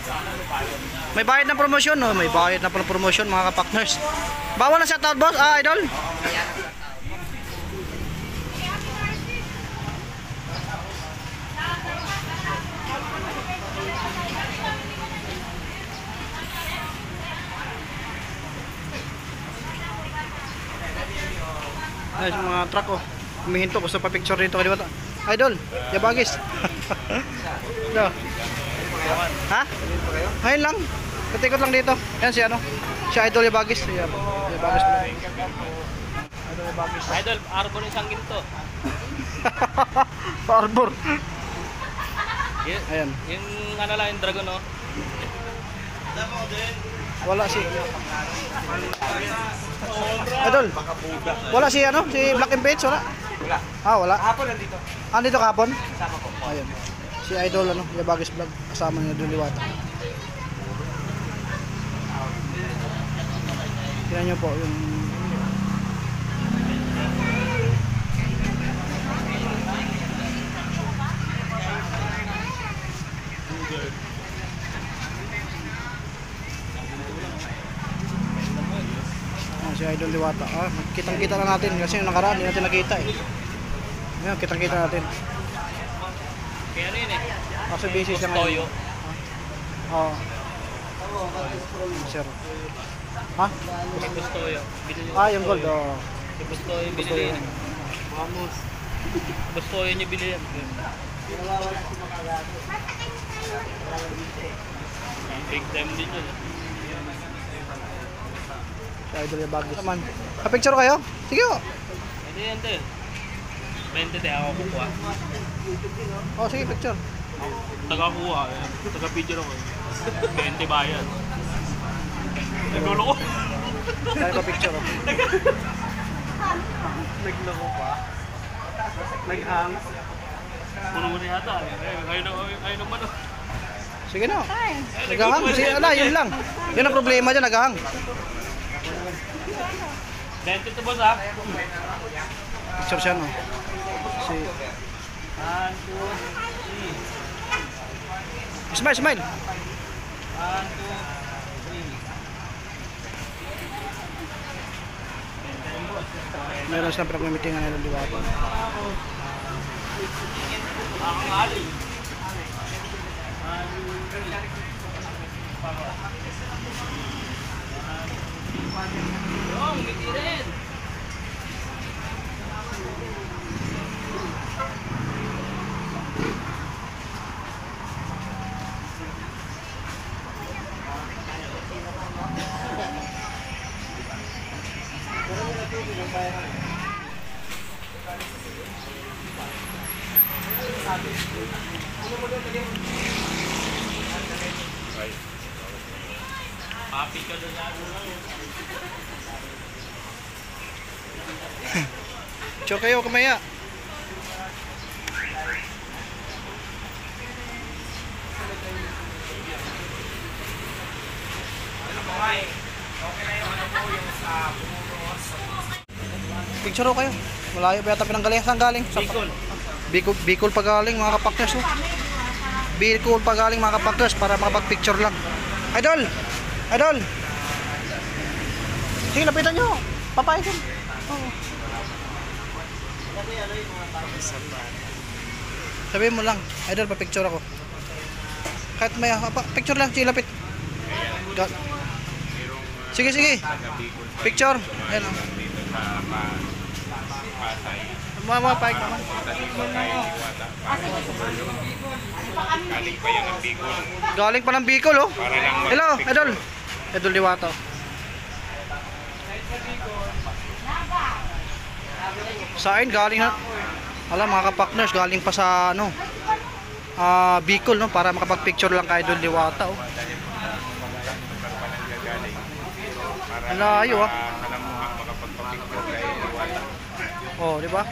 May bayad na promosyon, no? May bayad na promosyon mga ka-partners. Bawal na shoutout, boss, idol. Ay, mga truck oh. Humihinto, gusto pa picture dito kaliwata. Idol, Yabagis. No. Ha? Ngayon lang. Katikot lang dito. Yan si ano. Si Idol Yabagis. Yabagis. Idol Yabagis. Idol, arbor isang ginto. Arbor. Ayan. Yung ano lang, yung dragon oh. Wala si Idol. Wala si ano, si Black and Page wala. Wala. Ah, wala. Kahapon nandito. Andito kahapon? Sama ko. Ayun. Si Idol ano, Yabagis Vlog kasama niya Idol Liwata. Tingnan niyo po yung si Idol Liwata. Ah, kitang-kita na natin kasi yung nakaraan hindi natin nakita eh. Ngayon, kitang-kita natin. Kaya ano yun eh? Kasi busy siya Toyo. ngayon. Oo. Sir. Ha? Toyo. Ah, yung gold. Oo. Toyo binili yun. Vamos. Toyo niya binili yan. Big time din yun. Si Idol Yabagis naman. Pa-picture kayo? Sige o. Hindi yan din. 20 de ako kukuha. Oh, sige, picture. Taga-kuha. Taga-picture ako. 20 bayan. Nagulo ko. Tayo pa-picture o. Nagloko pa. Naghang. Puno mo na yata. Ayaw naman. Sige na. Naghahang. Sige, ala, yun lang. Yun ang problema dyan, naghahang. 20 to boss ha. Picture siya no. Si 1, 2, 3. Smile, smile. 1, 2, 3. Meron silang pinag-meetingan ng Liwata. Ang ali. Yung, mitirin. Papi ka doon lang. Picture kayo, kumaya. Picture ko kayo. Malayo pa yata pinanggaling. Saan galing? Bicol. Bicol pa galing mga kapakners oh. Bicol pa galing mga kapakners para makapag-picture lang. Idol! Idol! Sige, lapitan nyo. Papayag yun. Oo. Sabihin mo lang, Idol, pa-picture ako. Kahit may picture lang, sige, lapit. Sige, sige. Picture. Ayan o. Mapapayag naman. Galing pa ng Bicol oh. Hello, Idol. Idol Liwata. Saan galing ha? Alam mga ka-partners, galing pa sa ano, Bicol no, para makapag-picture lang kay Idol Liwata oh. Layo ah. Oh, di ba?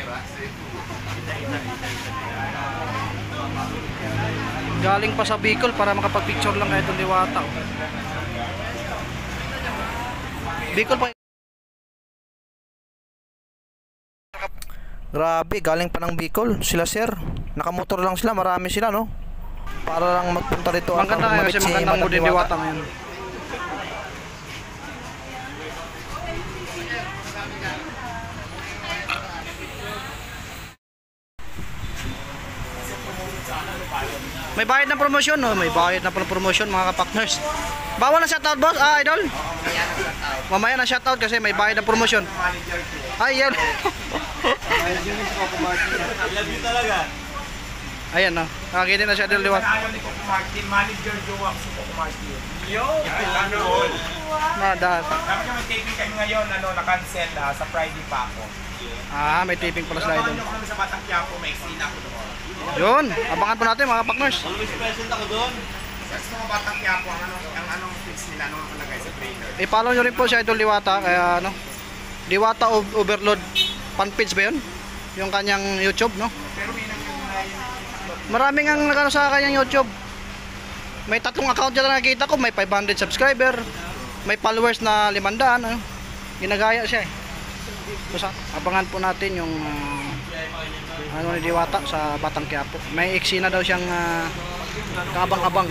Galing pa sa Bicol para makapag-picture lang kay Idol Liwata oh. Bicol pa. Grabe, galing pa ng Bicol sila sir. Nakamotor lang sila, marami sila no. Para lang magpunta rito. Maganda ngayon kasi magandang mo din Diwata ngayon. May bayad na promosyon, no? May bayad na pala promosyon mga kapakners. Bawal na shoutout, boss? Ah, idol? Mamaya na shoutout kasi may bayad na promosyon. Ay, yan. Ayan, no? Nakakitin na siya, idol Liwat. Manager Jowa Suko Martin. Yo! Madad. Dapat yung may taping kami ngayon, na-cancel sa Friday pa ako. Ah, may taping pala sila, idol. Ano kami sa Batang Quiapo, may eksena ako doon. Yun, abangan po natin mga kapakners. Present ako doon. Sa mga Batang Quiapo, ang anong fix nila, anong nakalagay sa trailer. I-follow nyo rin po si Idol Diwata, kaya ano, Diwata Overload fan page ba yun? Yung kanyang YouTube, no? Pero may Maraming ang nagano sa kanyang YouTube. May 3 account dyan na nakikita ko, may 500 subscriber, may followers na 500, ano? Ginagaya siya eh. So, abangan po natin yung ano ni Diwata sa Batang Quiapo. May eksena daw siyang kabang-abang.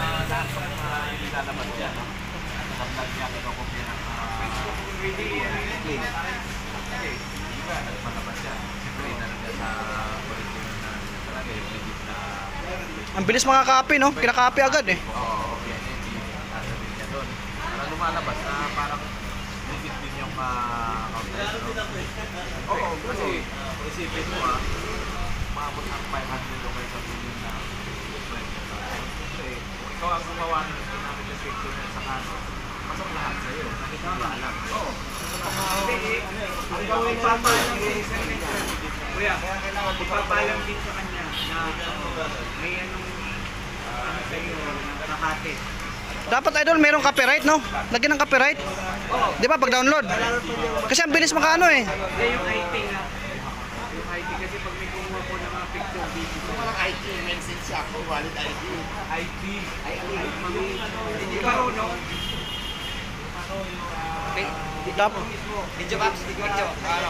Ang bilis mga copy, no? Kinaka-copy agad eh. Para lumalabas na parang legit din yung counter. Oo, kasi isipin mo maabot ng 500 o kaya 1 million na kasi kung ikaw ang gumawa ng namin yung picture na sa kaso, pasok lahat sa'yo. Nakita mo alam. Oo. Ang gawin pa pa yung kuya, ipapalang din sa kanya na may anong sa'yo nakate. Dapat idol merong copyright, no? Lagyan ng copyright. Di ba pag download? Kasi ang bilis makaano eh. Yung IT na. Yung IT kasi pag may kumuha po ng mga picture video. Walang IT, message siya ako, valid ID. IT. Hindi pa ro, no? Dapat Video apps, video.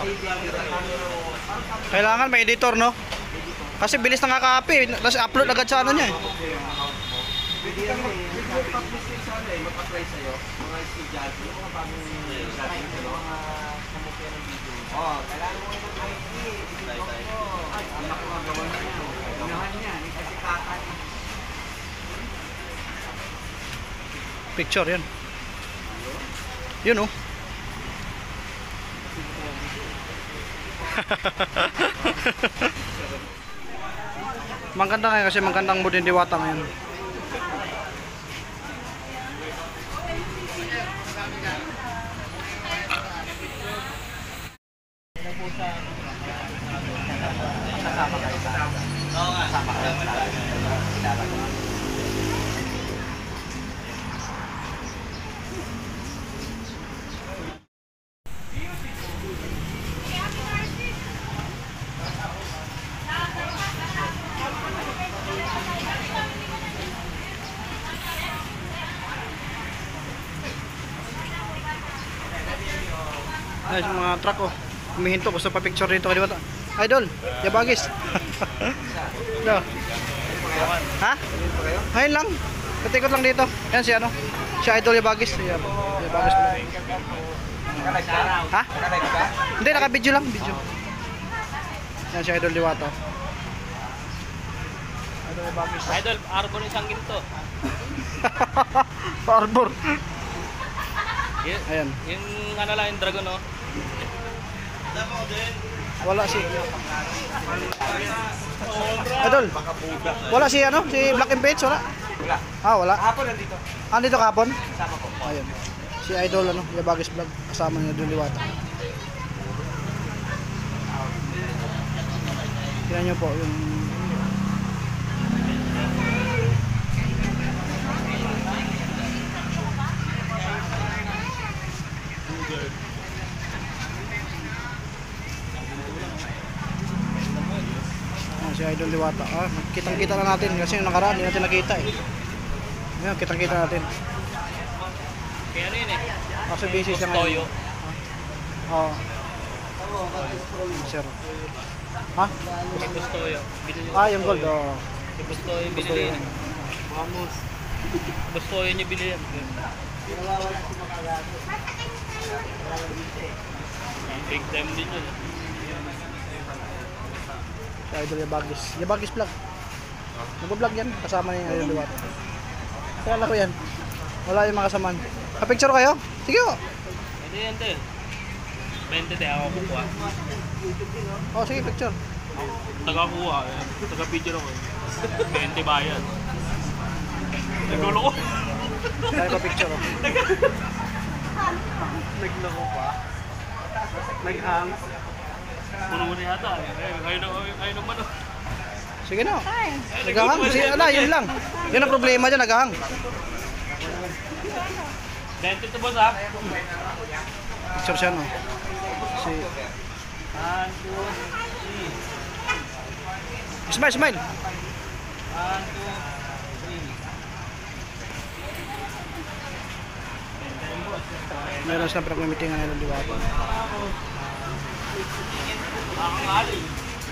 kailangan may editor, no? Kasi bilis na nga-copy, tapos upload agad sa ano niya eh. Pwede kang mag-publish sa ano eh, mag-apply sa'yo. Mga estudyante, yung mga bagong estudyante, mga kamukha ng video. Oo, kailangan mo yung IT. Ang naku ang gawa niya. Unahan niya, kasi kakan. Picture yan. Yun, oh. Maganda ngayon kasi magandang mood yung Diwata ngayon. Ay, mga truck oh. Humihinto, gusto pa picture dito kay Diwata. Idol, Yabagis. No. Ha? Ayun lang. Katikot lang dito. Yan si ano. Si Idol Yabagis. Yabagis. Ha? Hindi, naka-video lang. Video. Yan si Idol Diwata. Idol Yabagis. Idol, arbor isang ginto. Arbor. Ayan. Ayan. Yung ano lang, yung dragon, no? Wala si Idol. Wala si ano? Si Black and Page, wala? Wala. Ah, wala. Kahapon nandito. Andito kahapon? Kasama ko. Ayun. Si Idol ano, Yabagis Vlog kasama niya doon Diwata. Tingnan niyo po yung si Idol Diwata. Ah, kitang-kita na natin kasi yung nakaraan hindi natin nakita eh. Ngayon, kitang-kita natin. Kaya ano yun eh? Kasi busy siya Toyo. Oo. Sir. Ha? Toyo. Ah, yung gold. Oh. Gusto ko yung bilhin yan. Vamos. Gusto ko yun yung bilhin yan. Big time din yun. Si Idol Yabagis. Yabagis vlog. Nag-vlog yan. Kasama niya yung Idol Diwata. Kaya ko yan. Wala yung mga kasamaan. Pa-picture kayo? Sige o. Hindi yan din. 20 tayo ako kukuha. Oh, sige, picture. Taga-kuha. Taga-picture ako. 20 bayan. Nagulo ko. Tayo pa-picture oh. Naglako pa. Nag-hang. Puno-puno yata. Ayun naman. Sige na. Naghahang. Sige, ala, yun lang. Yun ang problema dyan, naghahang. 20 to boss ha. Picture siya no. Si... 1, 2, 3. Smile, smile. 1, 2, 3. Meron silang pinag-meetingan ng Idol Diwata. Ang alin.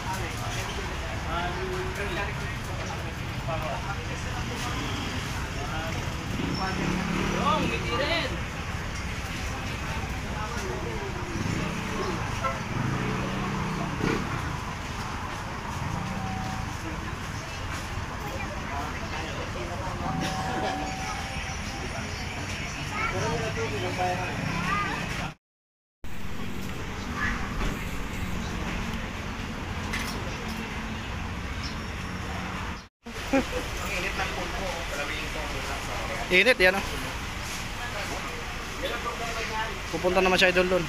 Yung, ngiti rin. Init yan oh. Pupunta naman si Idol doon.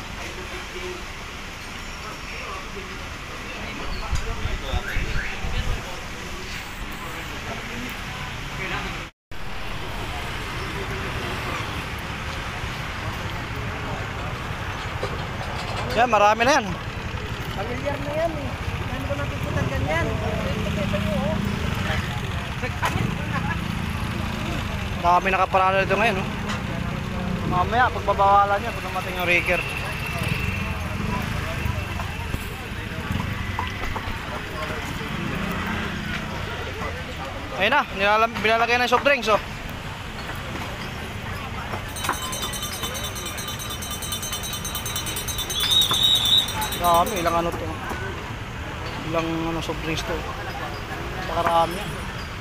Yan, marami na yan. Pamilyar na yan eh. Ano ko nakikita ganyan? Dami nakaparada dito ngayon oh. Mamaya, pagbabawalan yan, pag namatay yung raker. Ayun na, binalagay na yung soft drinks oh. Dami, ilang ano to. Ilang ano, soft drinks to. Pakarami yan.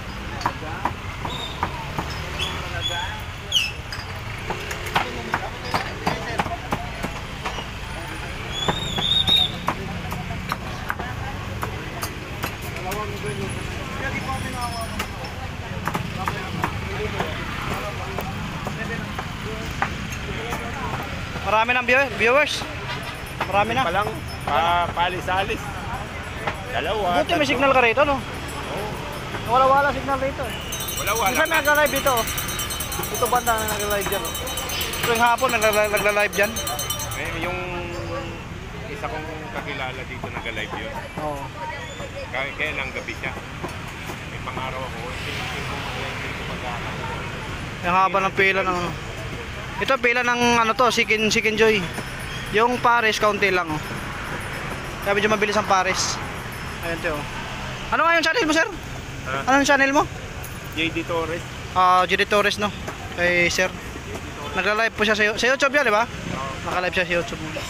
Marami ng viewers. Marami na. Palang palisalis. Dalawa. Buti may signal ka rito, no? Wala signal rito. Wala. Minsan nag-live dito. Ito banda na nag-live dyan. Tuwing hapon nag-live dyan. Yung isa kong kakilala dito nag-live yun. Oo. Kaya lang gabi siya. May pangaraw ako. Hindi ko pagkakaroon. Yung haba ng pila ng ano. Ito pila ng ano to, Chicken Joy. Yung Paris kaunti lang oh. Kaya medyo mabilis ang Paris. Ayun to oh. Ano nga yung channel mo, sir? Ano yung channel mo? JD Torres. JD Torres no. Kay sir. Nagla-live po siya sa YouTube yan, di ba? Naka-live siya sa YouTube mo.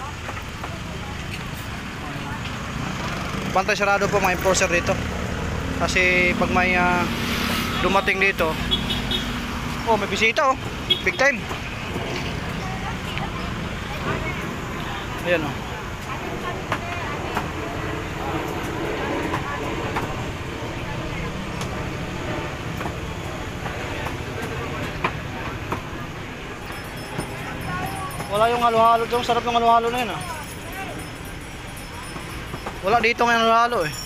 Bantay sarado po mga enforcer dito. Kasi pag may dumating dito, oh, may bisita oh. Big time. Ayan oh. Wala yung halo-halo doon. Sarap yung halo-halo na yun ah. Wala dito ng halo-halo eh.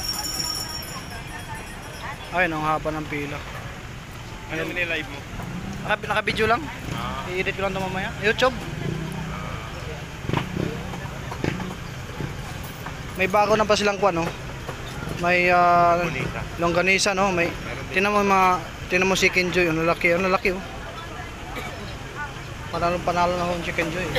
Ayun ang haba ng pila. Ano nilive mo? Naka-video lang. I-edit ko lang ito mamaya. YouTube. May bago na pa silang kuwan, no? May longganisa, no? May tinan mo Chicken Joy, ano laki oh. Panalo na yung Chicken Joy.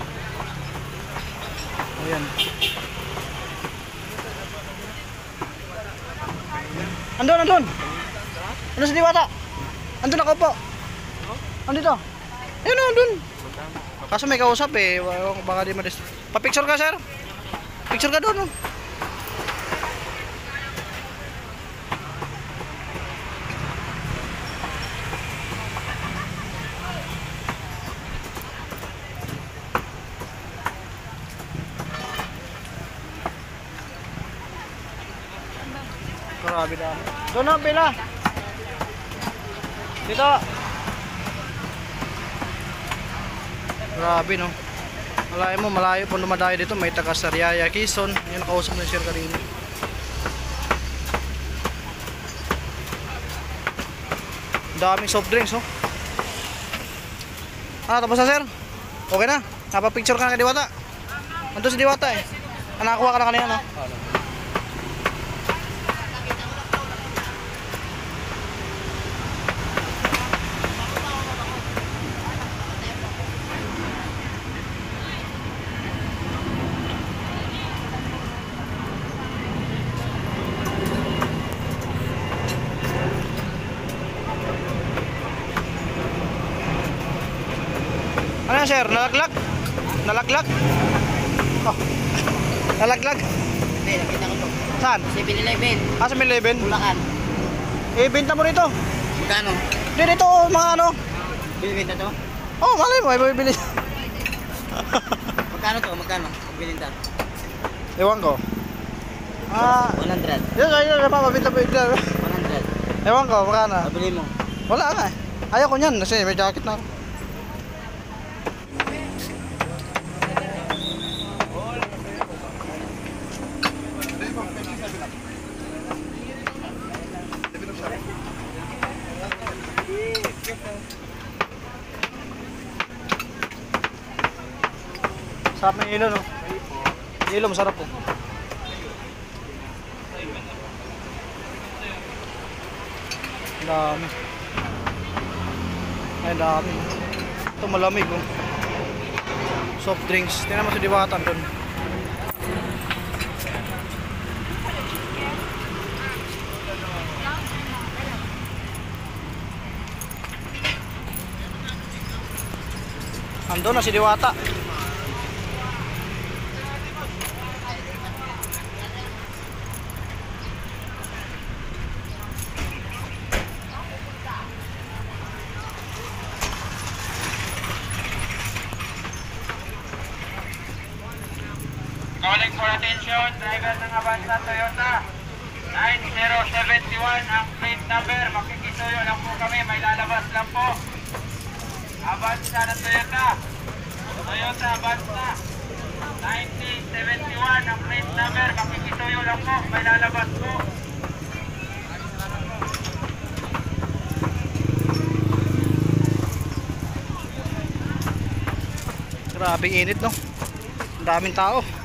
Ayan. Andun, andun. Andun sa Diwata. Andun nakaupo. Andito. Ayun, andun. Kaso may kausap eh. Baka di madis. Pa-picture ka, sir. Picture ka doon. Oh. Grabe dami. Doon na, pila. Dito. Grabe no. Malayo mo, malayo po dumadayo dito. May taga Sariaya, Quezon. Yung nakausap na sir kanina. Daming soft drinks oh. Tapos na sir? Okay na? Napapicture ka na kay Diwata? Nandun si Diwata eh. Nakakuha ka na kanina no? Ano yan, sir? Nalaglag? Nalaglag? Oh. Nalaglag? Hindi, nakita ko to. Saan? 7-Eleven. Ah, sa 7-Eleven? Bulacan. Eh, benta mo rito. Magkano? Hindi, dito oh, mga ano. Binibenta to? Oh, malay mo, ay bibili. Magkano to? Magkano? Bininta? Ewan ko. Ah, 100. yun, ayun, napapabinta. 100. Ewan ko, makana. Pabili mo. Wala nga eh. Ayaw ko niyan kasi may jacket na ako. Sarap ng ilo no? Ilo masarap po. Dami. Ay dami. Ito malamig oh. Soft drinks. Tingnan mo sa Diwata doon. Andun na si Diwata. Calling for attention, driver ng Avanza Toyota 9071 ang plate number. Makikisuyo lang po kami, may lalabas lang po. Avanza na Toyota. Toyota Avanza 9071 ang plate number. Makikisuyo lang po, may lalabas po. Grabe init no. Ang daming tao.